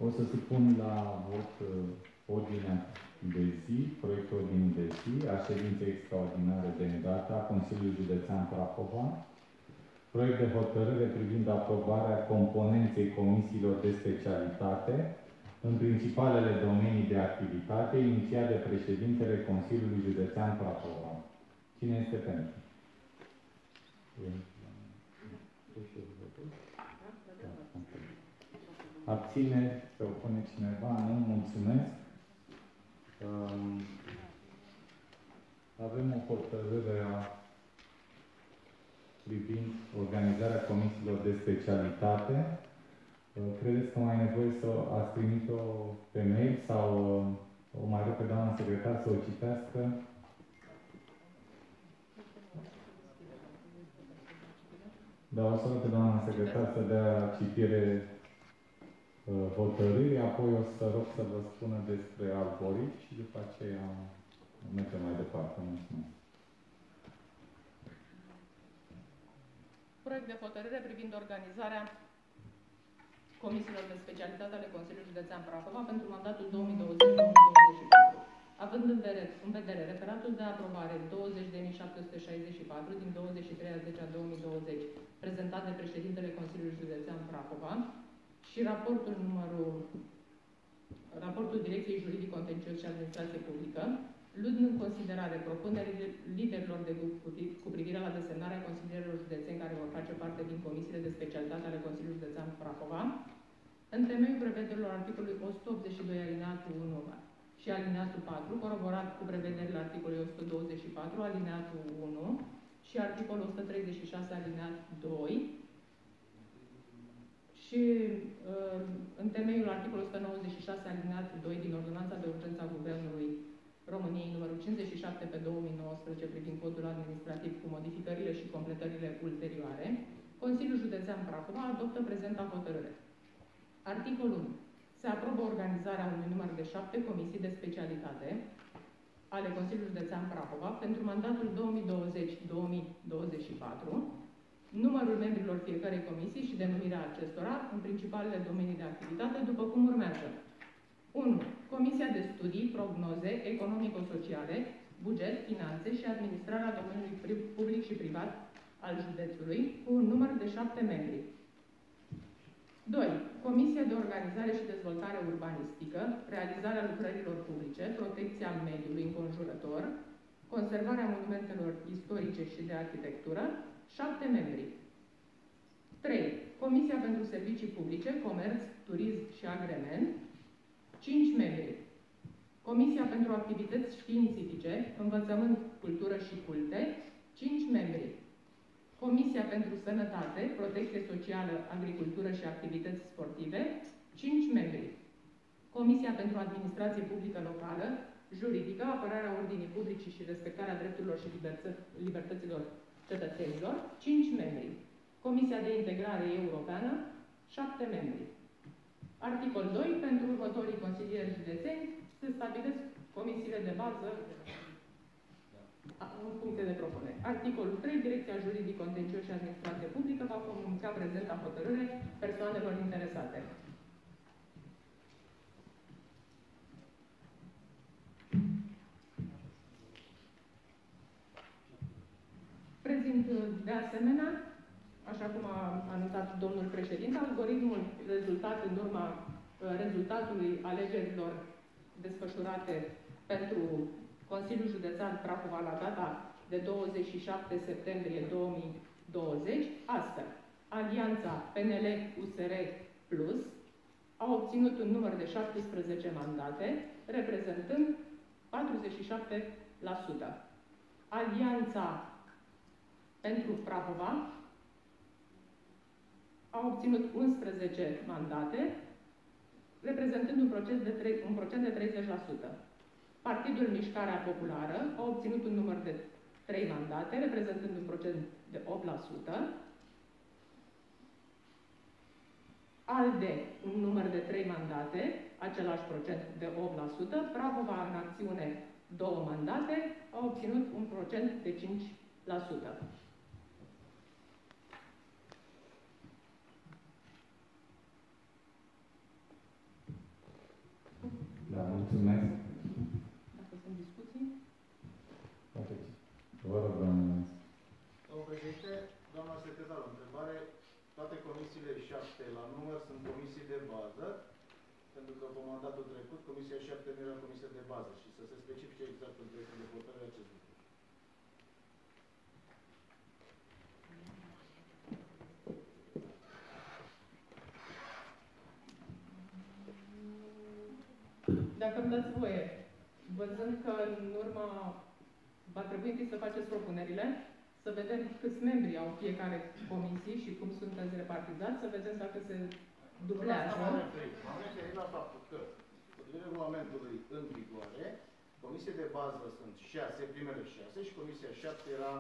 O să supun la vot ordinea de zi, proiectul ordinii de zi a ședinței extraordinare de îndată a Consiliului Județean Prahova, proiect de hotărâre privind aprobarea componenței comisiilor de specialitate în principalele domenii de activitate, inițiat de președintele Consiliului Județean Prahova. Cine este pentru? Abține? Se opune cineva? Nu? Mulțumesc. Avem o hotărâre privind organizarea comisiilor de specialitate. Credeți că mai e nevoie să ați primit-o pe mail sau o mai rog pe doamna secretar să o citească? Da, o să rog pe doamna secretar să dea citire hotărârii, apoi o să rog să vă spună despre algoritm și după aceea mergem mai departe. Mulțumesc. Proiect de hotărâre privind organizarea comisiilor de specialitate ale Consiliului Județean Prahova pentru mandatul 2020-2024. Având în vedere referatul de aprobare 20.764 din 23/10/2020 prezentat de președintele Consiliului Județean Prahova și raportul Direcției Juridic Contencios și Administrație Publică, luând în considerare propunerile liderilor de grup cu privire la desemnarea consilierilor județeni care vor face parte din comisiile de specialitate ale Consiliului Județean Prahova, în temeiul prevederilor articolului 182 alineatul 1 și alineatul 4, coroborat cu prevederile articolului 124 alineatul 1 și articolul 136 alineatul 2 și în temeiul articolului 196 alineatul 2 din Ordonanța de Urgență a Guvernului României numărul 57 pe 2019 privind codul administrativ cu modificările și completările ulterioare, Consiliul Județean Prahova adoptă prezenta hotărâre. Articolul 1. Se aprobă organizarea unui număr de 7 comisii de specialitate ale Consiliului Județean Prahova pentru mandatul 2020-2024, numărul membrilor fiecarei comisii și denumirea acestora în principalele domenii de activitate, după cum urmează. 1. Comisia de studii, prognoze, economico-sociale, buget, finanțe și administrarea domeniului public și privat al județului, cu un număr de 7 membri. 2. Comisia de organizare și dezvoltare urbanistică, realizarea lucrărilor publice, protecția mediului înconjurător, conservarea monumentelor istorice și de arhitectură, 7 membri. 3. Comisia pentru servicii publice, comerț, turism și agrement, 5 membri. Comisia pentru activități științifice, învățământ, cultură și culte, 5 membri. Comisia pentru sănătate, protecție socială, agricultură și activități sportive, 5 membri. Comisia pentru administrație publică locală, juridică, apărarea ordinii publice și respectarea drepturilor și libertăților cetățenilor, 5 membri. Comisia de integrare europeană, 7 membri. Articol 2. Pentru următorii consilieri județeni se stabilesc comisiile de bază în funcție de propunere. Articolul 3. Direcția Juridic Contencios și Administrație Publică va comunica prezenta hotărâre persoanelor interesate. Prezint de asemenea, așa cum a anunțat domnul președinte, algoritmul rezultat în urma rezultatului alegerilor desfășurate pentru Consiliul Județean Prahova la data de 27 septembrie 2020, astfel. Alianța PNL-USR Plus a obținut un număr de 17 mandate, reprezentând 47%. Alianța pentru Prahova a obținut 11 mandate, reprezentând un procent de 30%. Partidul Mișcarea Populară a obținut un număr de 3 mandate, reprezentând un procent de 8%. ALDE, un număr de 3 mandate, același procent de 8%. Prahova în acțiune, 2 mandate, a obținut un procent de 5%. că pe mandatul trecut, Comisia 7 nu era Comisia de bază și să se specifice exact în proiectul de hotărâre acest lucru. Dacă îmi dați voie, văzând că în urma va trebui întâi să faceți propunerile, să vedem câți membri au fiecare comisie și cum sunteți repartizați, să vedem dacă se dublează. M-am referit la faptul că, potrivit regulamentului în vigoare, comisie de bază sunt 6, primele 6 și comisia 7 era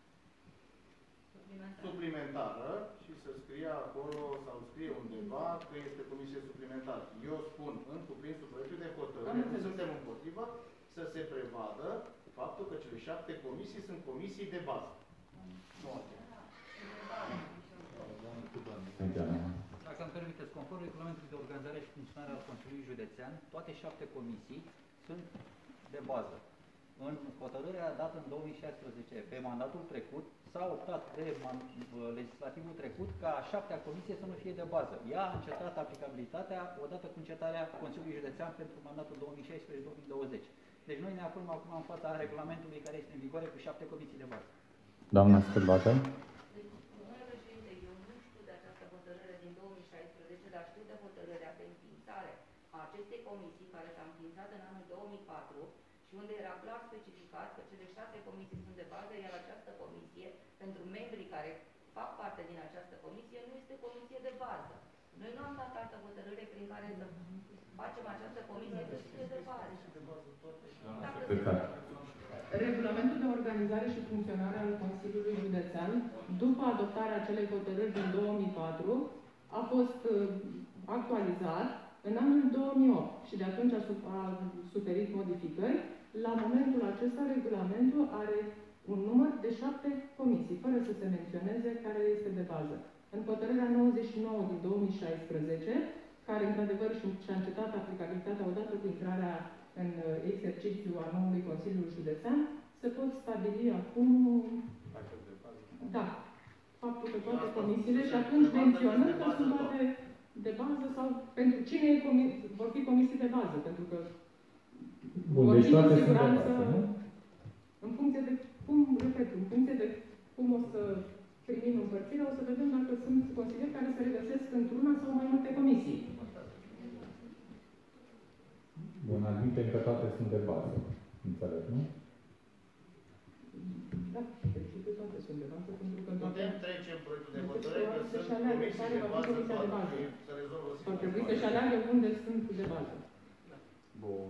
suplimentară și se scria acolo sau scrie undeva că este comisie suplimentară. Eu spun în cuprinsul proiectului de hotărâre, nu suntem împotrivă, să se prevadă faptul că cele 7 comisii sunt comisii de bază. Dacă îmi permiteți, conform regulamentului de organizare și funcționare al Consiliului Județean, toate 7 comisii sunt de bază. În hotărârea dată în 2016, pe mandatul trecut, s-a optat de legislativul trecut ca a 7-a comisie să nu fie de bază. Ea a încetat aplicabilitatea odată cu încetarea Consiliului Județean pentru mandatul 2016-2020. Deci noi ne aflăm acum în fața regulamentului care este în vigoare cu 7 comisii de bază. Doamna Scârbată? Domnule președinte, eu nu știu de această hotărâre din 2016, dar știu de hotărârea de înființare a acestei comisii care s-a înființat în anul 2004 și unde era clar specificat că cele 6 comisii sunt de bază, iar această comisie, pentru membrii care fac parte din această comisie, nu este comisie de bază. Noi nu am dat altă hotărâre prin care să facem această comisie să fie de bază. Regulamentul de organizare și funcționare al Consiliului Județean, după adoptarea acelei hotărâri din 2004, a fost actualizat în anul 2008 și de atunci a suferit modificări. La momentul acesta, regulamentul are un număr de 7 comisii, fără să se menționeze care este de bază. În hotărârea 99 din 2016, care într-adevăr și-a încetat aplicabilitatea odată cu intrarea în exercițiu a noului Consiliu Județean, se pot stabili acum, da, faptul că toate comisiile și atunci menționăm că sunt toate de bază sau pentru cine vor fi comisii de bază, pentru că bun, deci toate sunt de bază, nu? În funcție de cum, repet, în funcție de cum o să primim împărțirea, o să vedem dacă sunt consilieri care se regăsesc într-una sau mai multe comisii. Bun, admitem că toate sunt de bază. Înțeleg, nu? Da, deci toate sunt de bază, pentru că putem trece în proiectul de hotărâre că sunt comisii de bază toate. Se rezolvă ar trebui să-și aleagă unde sunt de bază. Bun.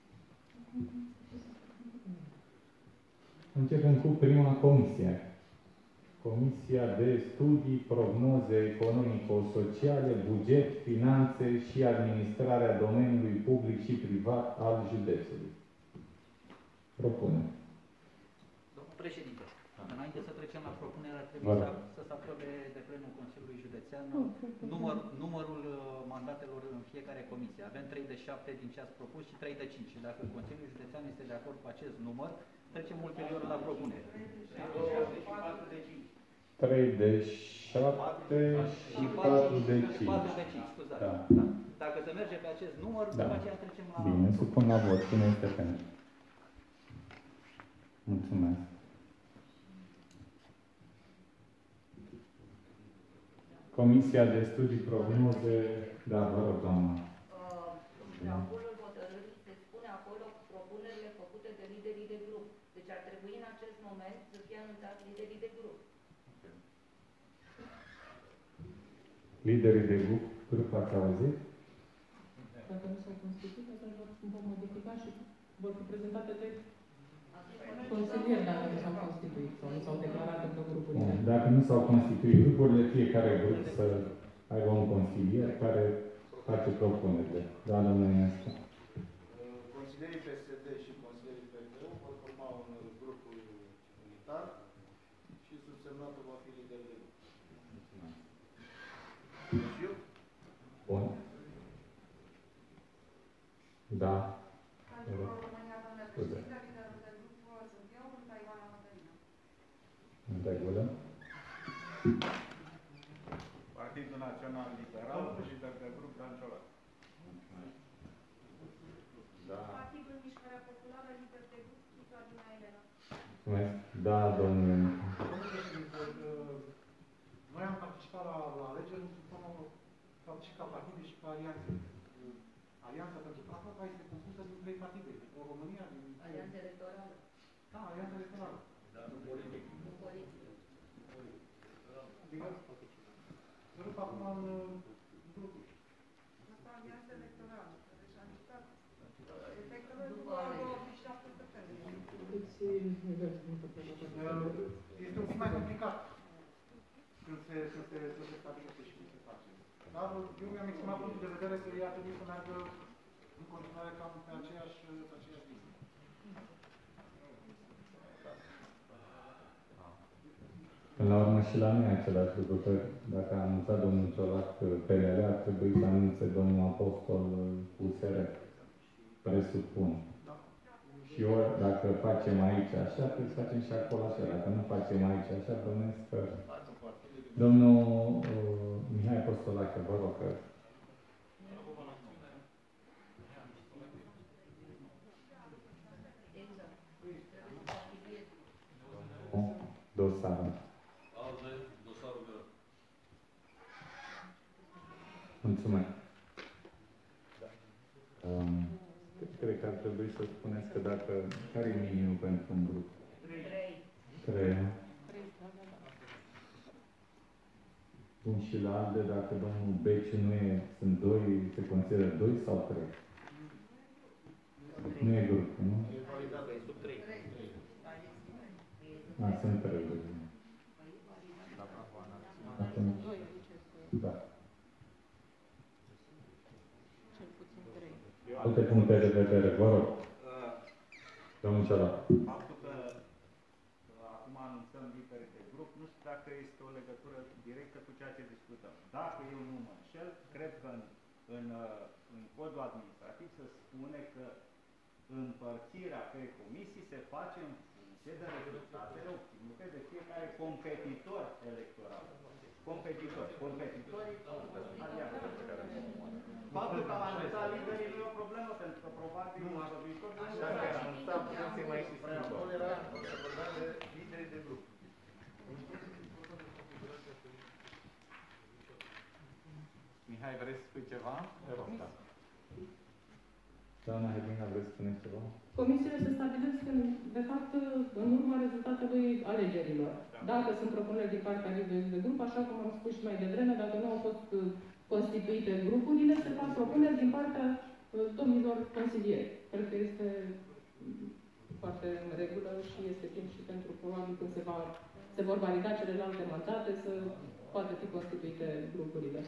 Începem cu prima comisie. Comisia de studii, prognoze economico-sociale, buget, finanțe și administrarea domeniului public și privat al județului. Propunem. Domnul președinte, înainte să trecem la propunere, ar trebui să se aprobe de plenul Consiliului Județean numărul mandatelor în fiecare comisie. Avem 3 de 7 din ce ați propus și 3 de 5. Și dacă Consiliul Județean este de acord cu acest număr, trecem ulterior la propunere. 3 de 7 și 4 de 5. 4 de 5, scuzați. Da. Da. Dacă se merge pe acest număr, după aceea trecem la... Bine, supun la vot. Cine este pentru? Mulțumesc. Comisia de studii, prognoze, da, vă rog, doamna. Preambulul hotărârii se spune acolo propunerile făcute de liderii de grup. Deci ar trebui în acest moment să fie anunțați liderii de grup. Liderii de grup ați auzit? Dacă nu s-au constituit, atunci vor modifica și vor fi prezentate de consilieri dacă nu s-au constituit sau nu s-au declarat încă grupurile. Dacă nu s-au constituit grupurile, fiecare grup să aibă un consilier care face propunerile. Da, domnule Inescu. Consilierii PSD și consilierii PDU vor forma un grup unitar și subsemnatul va fi lider de grup. Bun. Da. În regulă. Partidul Național Liberal și de grup Dan Ciolac. Mulțumesc. Da, domnule. Domnule președinte, noi am participat la alegeri în fapt și ca partide și ca alianțe. Alianța pentru Prahova este compusă din 3 partide. O România, din... Alianța electorală. Da, alianța electorală. Dar nu politic. Nu politic. Adică, să rup acum în grupuri. Asta alianța electorală, deci a încetat efectele după 27 septembrie. Este un pic mai complicat când se stabilește și cum se face. Dar eu mi-am exprimat punctul de vedere că ea trebuie să meargă în continuare cam pe aceeași linie. Până la urmă și la mine același lucru, că dacă a anunțat domnul Ciolac PNL, ar trebui să anunțe domnul Apostol USR, presupun. Și ori, dacă facem aici așa, trebuie să facem și acolo așa. Dacă nu facem aici așa, bănuiesc că... Domnul Mihai Apostolache, vă rog că... Dosarul. Mulțumesc. Cred că ar trebui să spuneți că dacă... Care e minimul pentru un grup? 3. 3. Bun, și la ALDE, dacă domnul Beci nu e, sunt 2, se consideră 2 sau 3? Nu e grup, nu? E sub 3. Sunt 3. Atunci, da. Alte puncte de vedere, vă rog. Domnul Ciolac. Faptul că acum anunțăm lideri de grup, nu știu dacă este o legătură directă cu ceea ce discutăm. Dacă eu nu mă înșel, cred că în codul administrativ se spune că împărțirea pe comisii se face în funcție de rezultatele obținute de fiecare competitor electoral. Competitorii alianțe. Faptul că am anunțat liderii nu e o problemă, pentru că probabil în anul viitor nu se va anunța, putem să mai preambul era vorbat de lideri de grup. Mihai, vrei să spui ceva? Te rog, da. Doamna Hedina, vrei să spuneți ceva? Comisiile se stabilesc, de fapt, în urma rezultatului alegerilor. Dacă sunt propuneri din partea liderilor de grup, așa cum am spus și mai devreme, dacă nu au fost constituite grupurile, se fac propuneri din partea domnilor consilieri. Cred că este foarte în regulă și este timp și pentru, probabil, când se vor valida celelalte mandate, să poată fi constituite grupurile.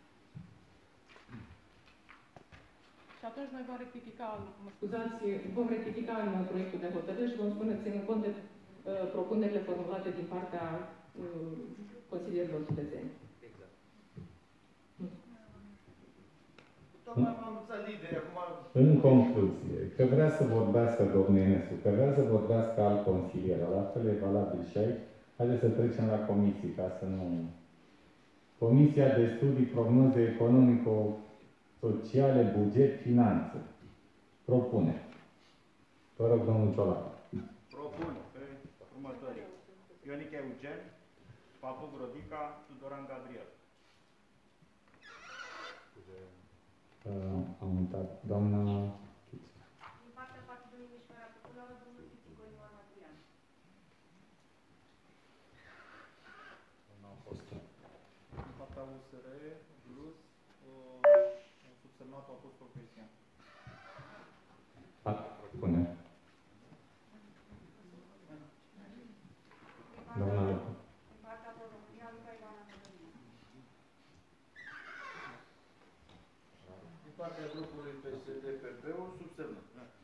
Și atunci noi vom rectifica, vom rectifica în proiectul de hotărâre și vom spune, ținând cont de propunerile formulate din partea consilierilor județeni. Exact. Tocmai am anunțat lideri, acum... În concluzie, că vrea să vorbească domnul Enescu, că vrea să vorbească alt consilier, la fel e valabil și aici, haideți să trecem la comisii, ca să nu... Comisia de Studii, Prognoze Economico-Sociale, Buget, Finanțe. Propune. Vă rog, domnul Ciolac. propun pe următorii. Ionic Eugen, Papu Grodica, Tudoran Gabriel. Am uitat. Doamna... din partea Partidului Mișcarea Populară, domnul Pitico Ioan Adrian. Din partea USR, plus, subsemnatul Apostol Cristian. Pune. Doamna... Din partea România, Luca Ivana Mădălina. Din partea grupului PSD-PP-ul, subsemnă.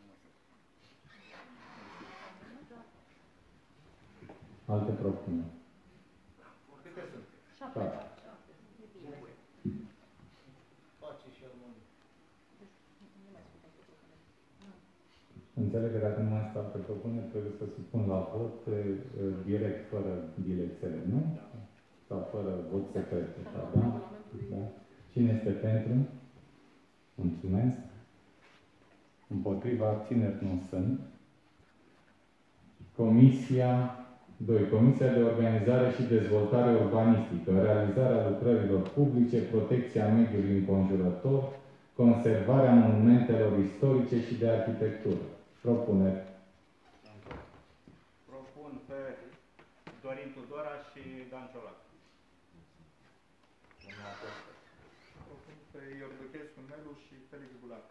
Alte propuneri. Câte sunt? 7. Pace și armonie. Înțeleg că dacă nu mai sunt alte propuneri, trebuie să supun la vot direct, fără dilexele, nu? Sau fără vot secret, da? Da? Cine este pentru? Mulțumesc. Împotriva, abțineri nu sunt. Comisia de Organizare și Dezvoltare Urbanistică, realizarea lucrărilor publice, protecția mediului înconjurător, conservarea monumentelor istorice și de arhitectură. Propuneri. Propun pe Dorin Tudora și Dan Ciolac. Propun pe Iorduchescu Nelu și Felix Bulac.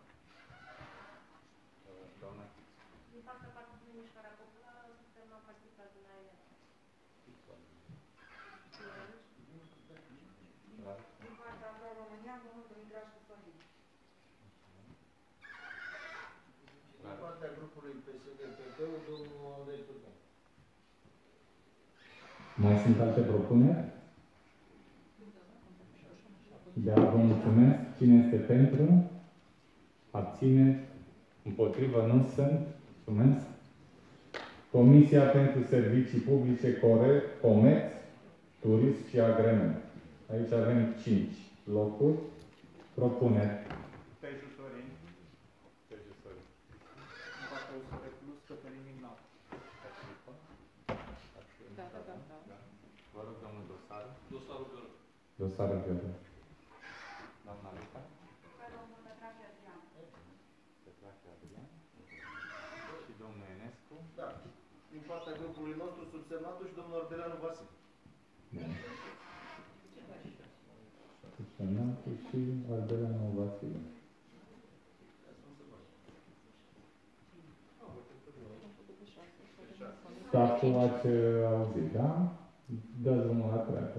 Doamna. Din partea Partidului Mișcarea Populară, suntem la partida din ANR. Din partea Pro-România, domnul Dumitrașcu Sorin. Din partea grupului PSD-PP-ul, domnul Andrei Turcan. Mai sunt alte propuneri? Da, vă mulțumesc. Cine este pentru? Abține? Împotrivă? Nu sunt? Mulțumesc. Comisia pentru Servicii Publice, Comerț, Turism și Agrement. Aici avem 5 locuri. Propuneri. Teju Sorin. Teju Sorin. Din partea USR Plus, Cătălin Ignat. Da. Vă rog, domnul Dosar. Dosarul Gără. Dosarul Gără. Doamna Luca. Pe domnul Petrache Adrian. Petrache Adrian. Și domnul Enescu. Da. Din partea grupului nostru, subsemnatul și domnul Ordeleanu Vasile. Da. Subsemnatul și Ordeleanu Vasile. Staful ați auzit, da? Dă-ți drumul la treabă.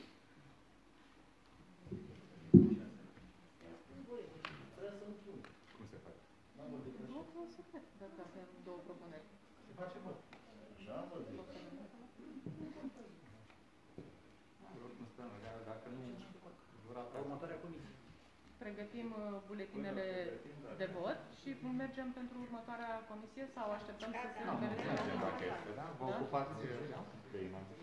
Cum se face? Nu se face, dacă avem două propuneri. Se face, bă. Așa am văzut. Dacă nu, Următoarea comisie. Pregătim buletinele de vot și mergem pentru următoarea comisie sau așteptăm să se libereze? Vă ocupați de imagine.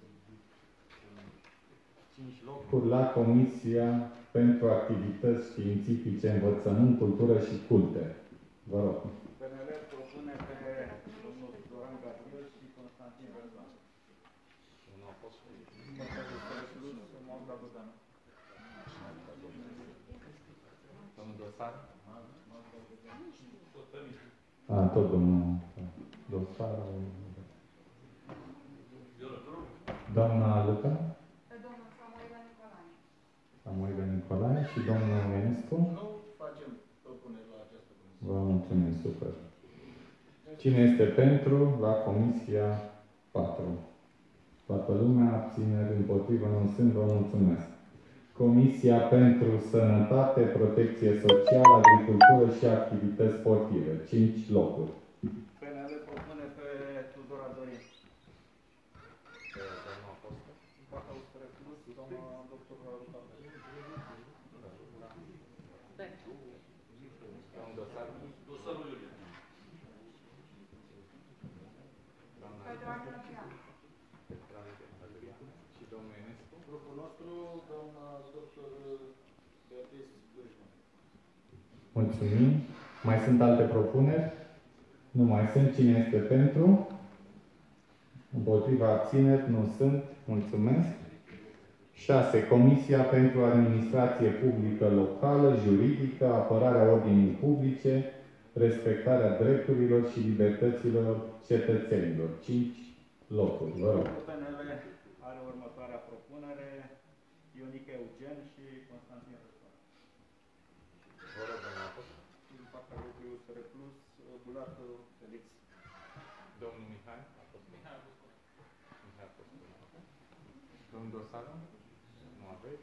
5 locuri la Comisia pentru Activități Științifice, Învățământ, Cultură și Culte. Vă rog. PNL propune pe domnul Doran Gabriel și Constantin Verzan. Nu a fost. Din partea USR Plus, Magda Budanu. Domnul Dosar? Tot pe mine. Tot domnul Dosar. Doamna Luca? Pe domnul Samuela Nicolae. Samuela Nicolae și domnul Enescu? Nu facem propuneri la această comisie. Vă mulțumim, super. Cine este pentru la Comisia 4? Toată lumea, abțineri, împotrivă, nu sunt, vă mulțumesc. Comisia pentru Sănătate, Protecție Socială, Agricultură și Activități Sportive. 5 locuri. PNL propune pe Tudora Dorin. Din partea USR Plus, doamna dr. Raluca. Dosarul Iulie. Pe Doamna Adrian. Și domnul Enescu? Grupul nostru, doamna dr. Beatrice Gârșman. Mulțumim. Mai sunt alte propuneri? Nu mai sunt. Cine este pentru? Împotriva, abțineri? Nu sunt. Mulțumesc. 6. Comisia pentru Administrație Publică Locală, Juridică, Apărarea Ordinii Publice, Respectarea Drepturilor și Libertăților Cetățenilor. 5 locuri. Vă rog. PNL are următoarea propunere, Ionică Eugen și Constantin Răscoar. Vă rog, domnul Apostol. Din partea grupului USR Plus, Bulac Felix. Domnul Mihai? Mihai Apostol. Domnul Dosaru? Nu aveți?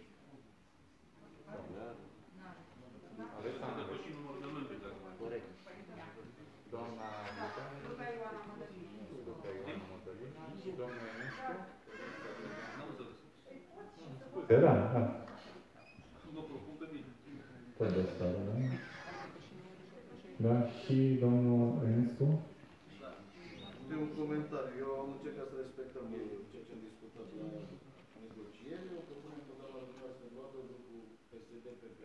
Aveți Să depășim numărul de membri, dacă mai Corect. doamna Lucan? Luca Ioana Mădălin. Luca Ioana Mădălin. Și domnul Enescu? n-am înțeles. Da, da. Mă propun pe mine. Tot Dosaru, da? Da, și domnul Enescu? De un comentariu. Eu am încercat să respectăm ceea ce am discutat la negocieri. Eu propunem pe doamna dumneavoastră Eduardo, grupul PSD-PP.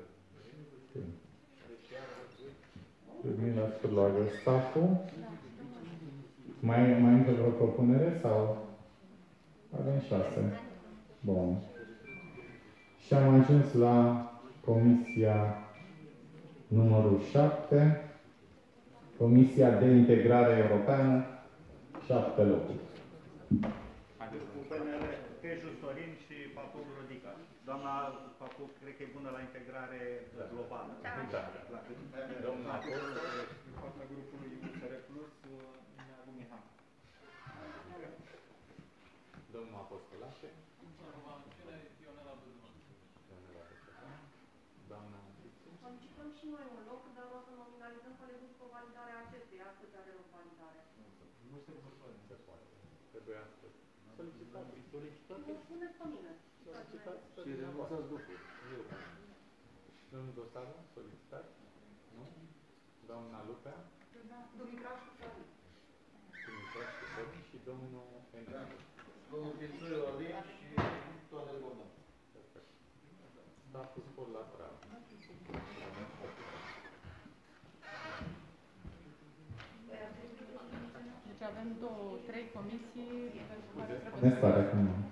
Ludmila Sturlagă, staful. Mai încă vreo propunere sau? Avem 6. Bun. Și am ajuns la comisia numărul 7. Comisia de Integrare Europeană, 7 locuri. Cu PNL, Teju Sorin și Papu Rodica. Doamna Papu, cred că e bună la integrare globală. Da. Doamna din partea grupului USR Plus, Neagu Mihai. Domnul Apostolache. Solicităm și noi un loc, dar o să nominalizăm colegul cu validarea acesteia, cât are loc validare. Nu se poate. Trebuie astăzi. Solicitați. Nu puneți pe mine. Și renunțați după. Domnul Dosaru, solicitați? Nu? Doamna Lupea? Dumitrașcu Sorin. Dumitrașcu Sorin și domnul Enrique. Domnul Pințuiu Alin și Toanel Bogdan. Perfect. Status colateral. Deci avem 3 comisii pentru care trebuie Ne pare că nu.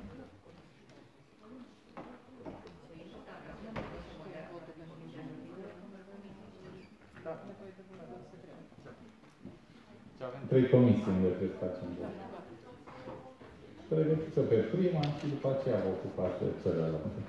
Și avem 3 comisii unde trebuie să facem vot. Pregătiți-o pe prima și după aceea vă ocupați de celelalte.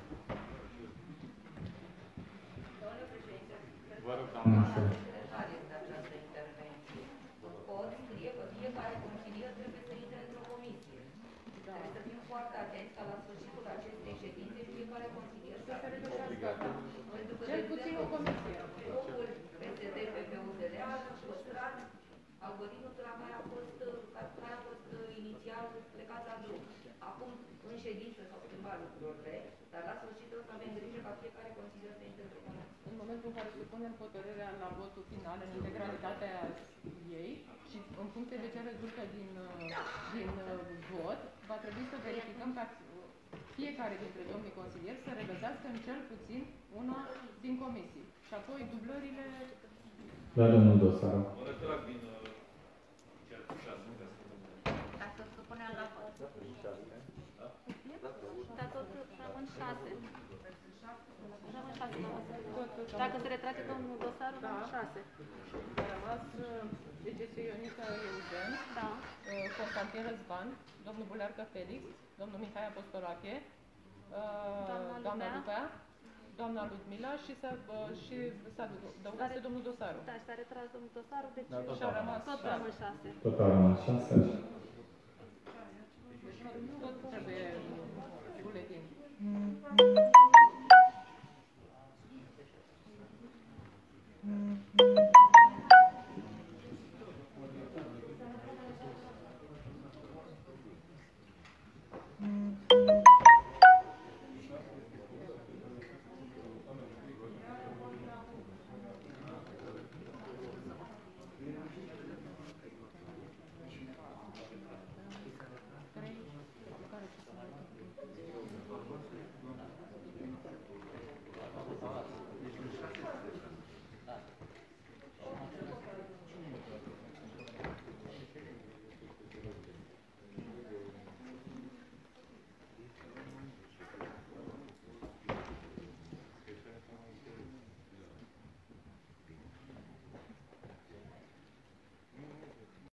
Domnule președinte, Vă rog, doamna. care este această intervenție? Pot scrie că fiecare consilier trebuie să intre într-o comisie. Trebuie să fim foarte atenți ca la sfârșitul acestei ședințe fiecare consilier să se regăsească. Pentru că, cel puțin o comisie. Grupul PSD PPUDL a păstrat algoritmul care a fost inițial plecat la drum. Acum, în ședință s-au schimbat lucrurile, dar la sfârșit o să avem grijă ca fiecare consilier să intre într-o comisie. În momentul în care supunem hotărârea la votul final în integralitatea ei și în funcție de ce rezultă din vot, va trebui să verificăm ca fiecare dintre domnii consilieri să regăsească în cel puțin una din comisii. Și apoi dublările... Da, domnul Dosaru. Mă retrag din cel cu 6. Ca să supunem la vot. Dar tot rămân 6. Rămân 6 la vot. Dacă se retrage domnul Dosaru, rămân 6. A rămas DGS Ionica Eugen, Da. Constantin Răzvan, domnul Bulearcă Felix, domnul Mihai Apostolache, doamna Lupea, doamna Ludmila și s-a adăugat domnul Dosaru. Da, și s-a retras domnul Dosaru, deci Și a rămas tot rămân 6. Tot a rămas 6.